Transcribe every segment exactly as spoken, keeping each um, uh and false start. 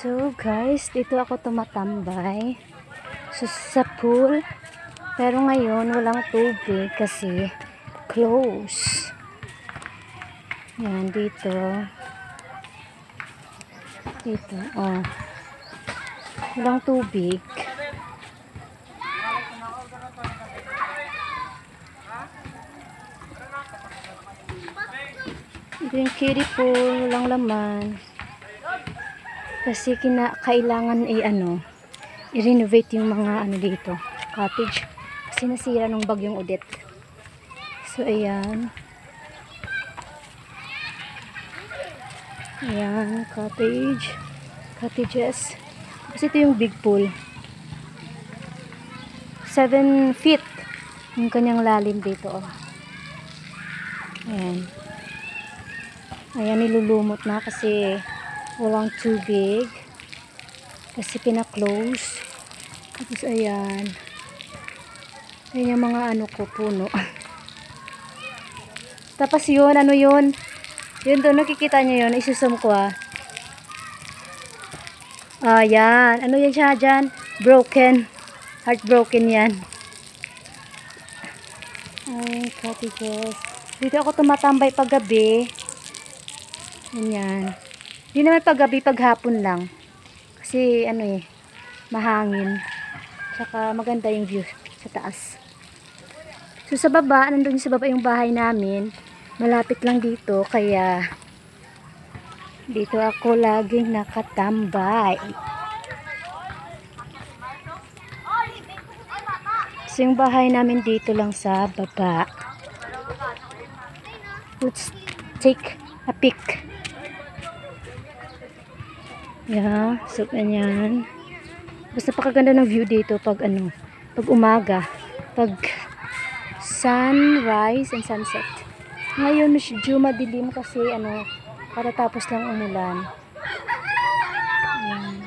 So guys, dito ako tumatambay so, sa pool. Pero ngayon walang tubig kasi close. Yan dito. Dito, oh. Walang tubig. Ito yung kiddie pool, walang laman. Kasi kina kailangan ay ano, i-renovate yung mga ano dito, cottage. Kasi nasira nung bagyong Odette. So ayan. Ayan, cottage. Cottages. Kasi ito yung big pool. seven feet yung kanyang lalim dito. Oh. Ayan. Ayan, nilulumot na kasi walang tubig. Kasi pina-close. Tapos ayan. Ayan yung mga ano ko, puno. Tapos yun, ano yun? Yun doon, nakikita nyo yun. Isusum ko ah. Ayan. Ano yan siya dyan? Broken. Heartbroken yan. Ay, cottages. Dito ako tumatambay paggabi. Ganyan. Hindi naman paggabi, paghapon lang. Kasi ano eh, mahangin. Tsaka maganda yung view sa taas. So sa baba, nandun sa baba yung bahay namin. Malapit lang dito, kaya dito ako laging nakatambay. So yung bahay namin dito lang sa baba. Let's take a peek. Yeah, so ganyan. Basta napakaganda ng view dito pag ano, pag umaga, pag sunrise and sunset. Ngayon medyo madilim kasi ano, katatapos lang umulan. Ayan.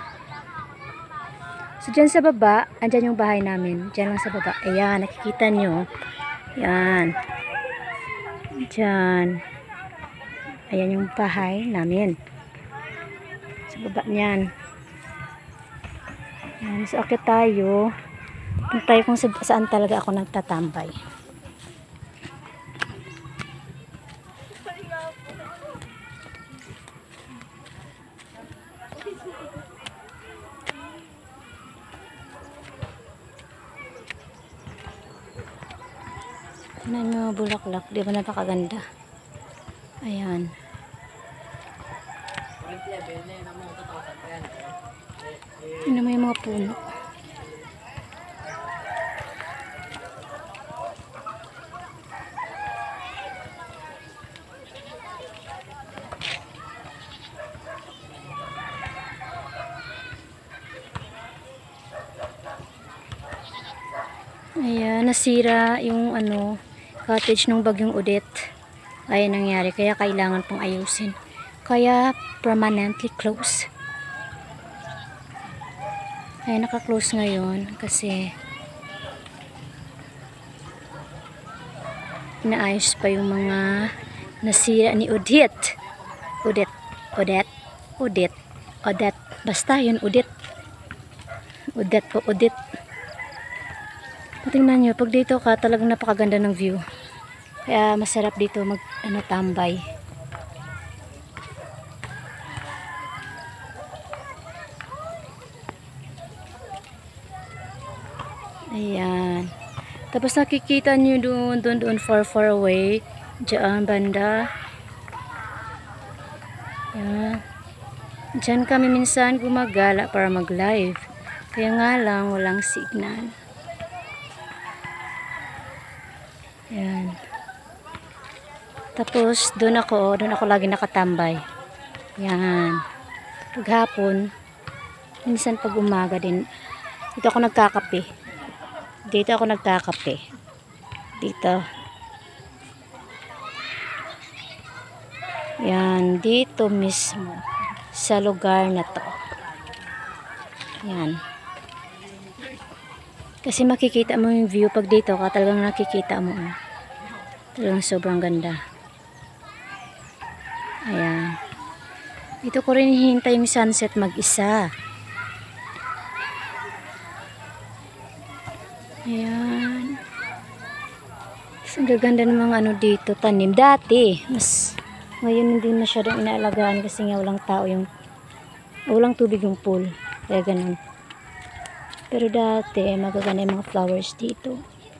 So dyan sa baba, andyan yung bahay namin. Dyan lang sa baba. Ayan, nakikita nyo. Ayan. Dyan. Ayan yung bahay namin. Sa baba niyan. Ayan, so akit tayo. Punta tayo kung sa, saan talaga ako nagtatambay. Tignan nyo bulaklak. Di ba napakaganda? Ayan. Tignan mo yung mga puno. Ayan, nasira yung ano, cottage ng bagyong Odette. Ayan nangyari, kaya kailangan pong ayusin. Kaya permanently close. Ayan, naka-close ngayon kasi inaayos pa yung mga nasira ni Odette. Odette, Odette, Odette, Odette. Basta yun, Odette. Odette po, Odette. Tingnan nyo, pag dito ka, talagang napakaganda ng view. Kaya masarap dito mag ano, tambay. Ayan. Tapos nakikita nyo doon, doon, doon, far, far away. Diyan, banda. Ayan. Diyan kami minsan gumagala para mag-live. Kaya nga lang, walang signal. Ayan. Tapos, doon ako, doon ako lagi nakatambay. Ayan. Paghapon, minsan pag umaga din, dito ako nagkakape. Dito ako nagkakape. Dito. Ayan, dito mismo, sa lugar na to. Ayan. Kasi makikita mo yung view pag dito ka, talagang nakikita mo. Talagang sobrang ganda. Ayan. Dito ko rin hihintay yung sunset mag-isa. Ayan. Ang gaganda ng mga ano dito, tanim. Dati, mas ngayon hindi masyadong inaalagaan kasi nga walang tao yung walang tubig yung pool. Kaya ganun. Pero dati, magaganda yung mga flowers dito.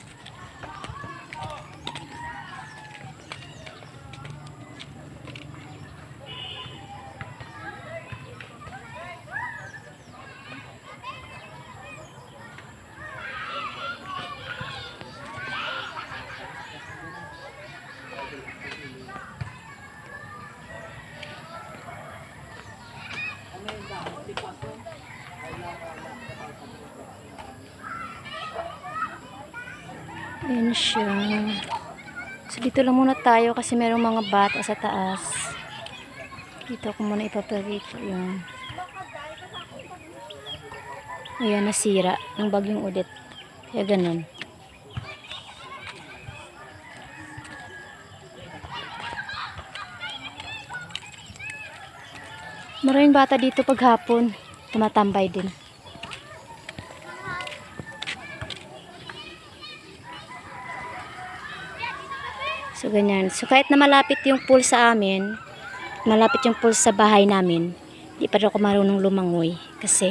Ayan siya. So, dito lang muna tayo kasi merong mga bata sa taas. Dito ako muna ipapalito yung ayan, nasira ng bagyong Odette. Kaya ganun. Maraming bata dito paghapon. Tumatambay din. So, ganyan. So, kahit na malapit yung pool sa amin, malapit yung pool sa bahay namin, di pa rin ako marunong lumangoy. Kasi,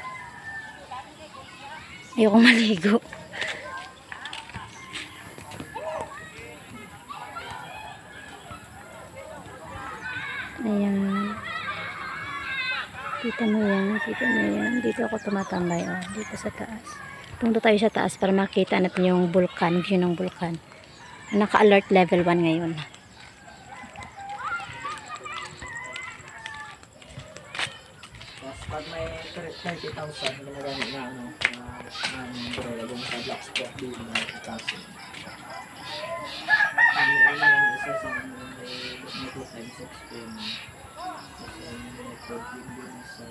ayoko maligo. Ayan. Kita mo yan. Kita mo yan. Dito ako tumatambay. Oh, dito sa taas. Punta tayo sa taas para makita natin yung vulkan, view ng vulkan. Naka-alert level one ngayon. Pag may thirty thousand ginagamit na ano, na umbrella dun sa black spot din na itasin. Ano ano yung isa sa ano may two times sixteen. Kasi may fourteen din sa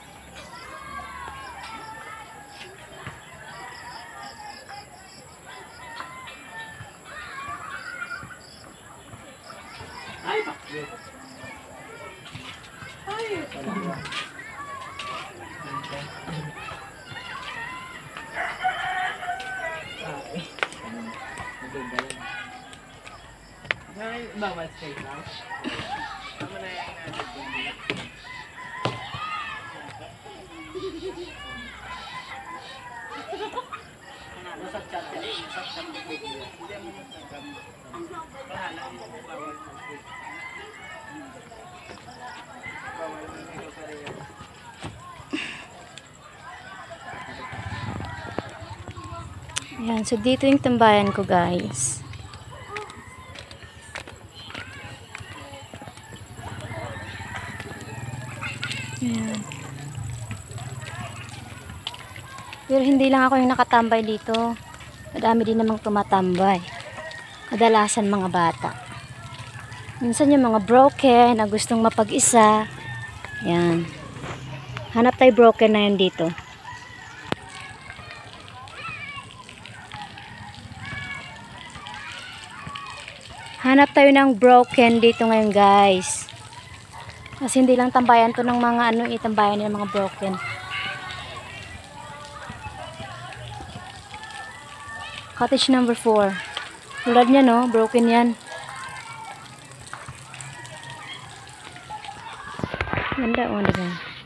ay, bakit? Ay, talaga. Ay, bawal space lang. Tama na yan natin. Nasa chat yan. Nasa chat ng video. Hindi mo nasa pangalan mo bawal space. Bawal na video ka rin. Ayan, so dito yung tambayan ko, guys. Ayan. Pero hindi lang ako yung nakatambay dito. Madami din namang tumatambay. Kadalasan mga bata. Minsan yung mga broken na gustong mapag-isa. Ayan. Hanap tayo broken na yun dito. Hanap tayo ng broken dito ngayon, guys. Kasi hindi lang tambayan to ng mga ano, itambayan ng mga broken. Cottage number four. Tulad niya, no? Broken yan. Ganda, oh, diba?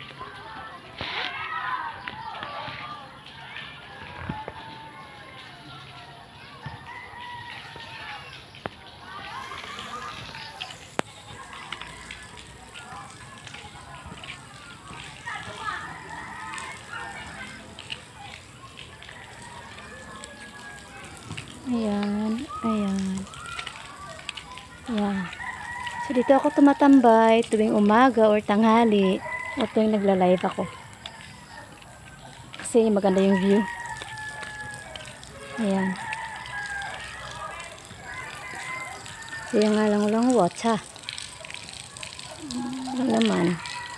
Ayan, ayan. Ayan. So, dito ako tumatambay tuwing umaga or tanghali o tuwing nagla-live ako. Kasi maganda yung view. Ayan. So, yung nga lang ulang water. Walang laman.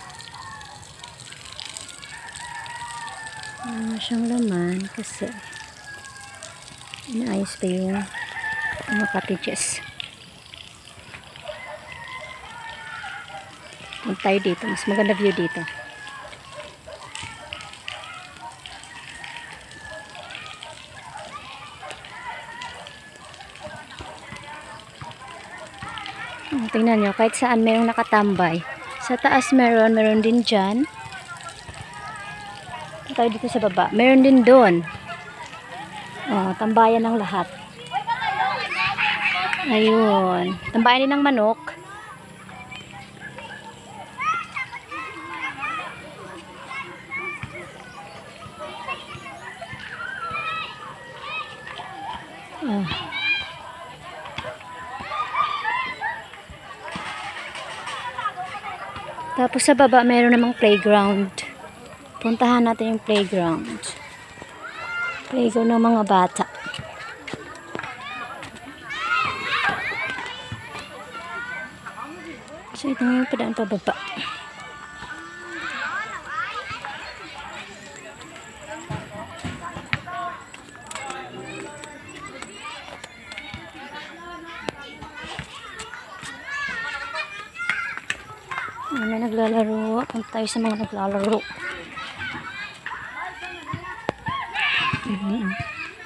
Wala siyang laman kasi inaayos pa yung mga cottages. Punta tayo dito. Mas maganda view dito. Oh, tingnan nyo, kahit saan mayroong nakatambay. Sa taas meron, meron din dyan. Tayo dito sa baba. Meron din doon. Oh, tambayan ng lahat. Ayun. Tambayan din ng manok. Oh. Tapos sa baba meron namang playground. Puntahan natin yung playground. Playground ng mga bata. So ito yung padaan pababa. May naglalaro. Punta tayo sa mga naglalaro. Mm-hmm.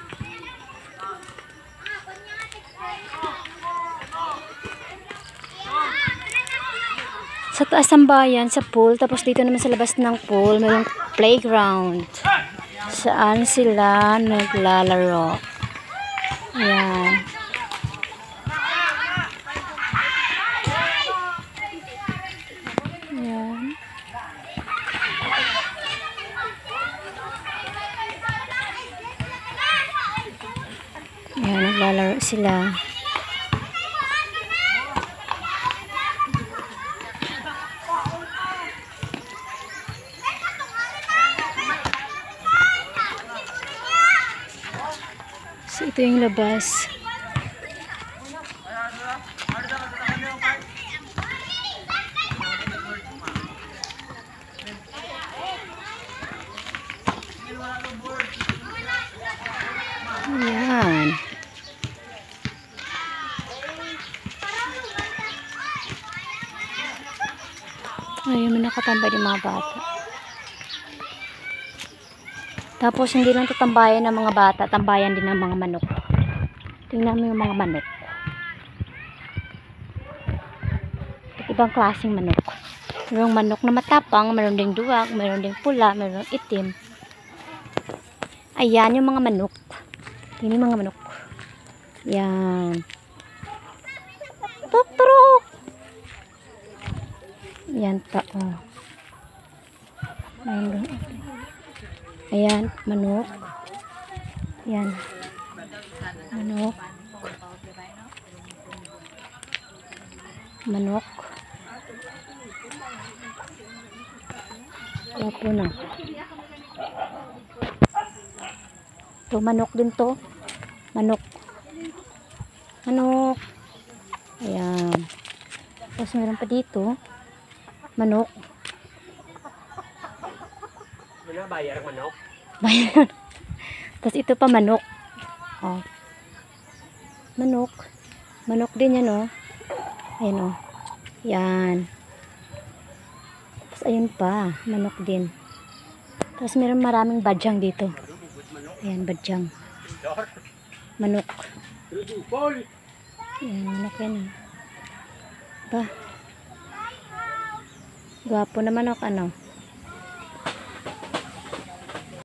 Sa taas ng bayan, sa pool, tapos dito naman sa labas ng pool, mayroong playground. Saan sila naglalaro. Ayan. Ayan. Ayan, naglalaro sila. So, ito yung labas. Ayan. Ayun, may nakatambay ng mga bata. Tapos, hindi lang tatambayan ng mga bata, tambayan din ng mga manok. Tingnan mo yung mga manok. Ibang klaseng manok. Mayroong manok na matapang, mayroon ding duwag, mayroon ding pula, mayroong itim. Ayan yung mga manok. Tingnan yung mga manok. Yan. Tuturok! Yan pa, oh. Ayan. Ayan, manok. Ayan. Manok. Manok. Ayan po na. Ito, manok din to. Manok. Manok. Ayan. Tapos meron pa dito. Manok. Ano, bayar ang manok? Bayar. Tapos ito pa manok. Oh. Manok. Manok din yan, oh. Ayan, oh. Yan. Tapos ayun pa. Manok din. Tapos meron maraming badyang dito. Ayan, badyang. Manok. Ayan, manok yan, oh. Pa. Gwapo naman ako, ano.